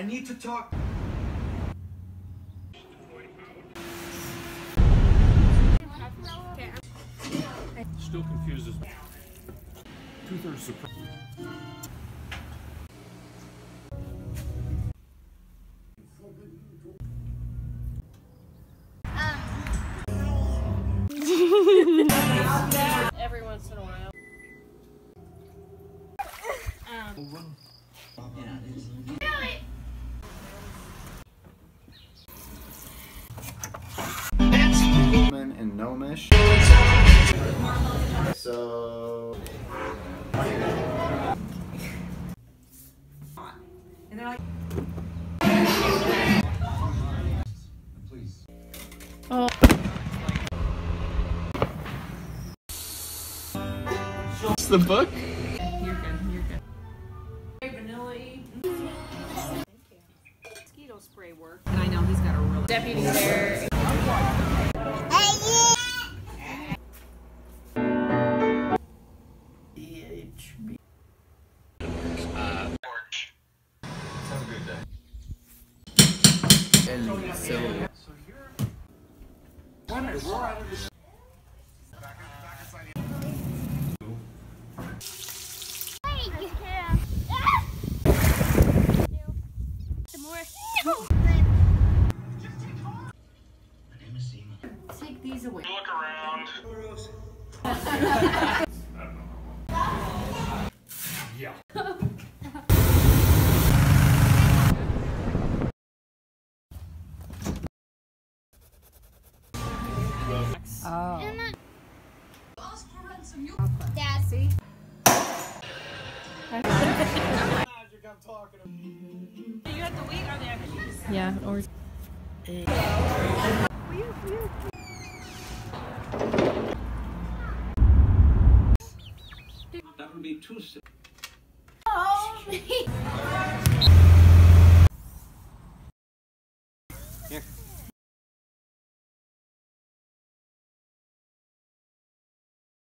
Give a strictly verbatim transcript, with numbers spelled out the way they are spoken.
need to talk. Still confuses me. Two-thirds surprise. Every once in a while. Um. And Gnomish. So. And they're like, Please. Oh. It's the book? you're good, you're good. Vanilla-y. Thank you. Mosquito spray work. And I know he's got a really Deputy there. Have a good day. And so. So you're. Why not roar out of the. take these away. Look around. Yeah. Oh. Dad. See? Magic I'm talking about. You have to wait on the Yeah, or. That would be too sick. Oh,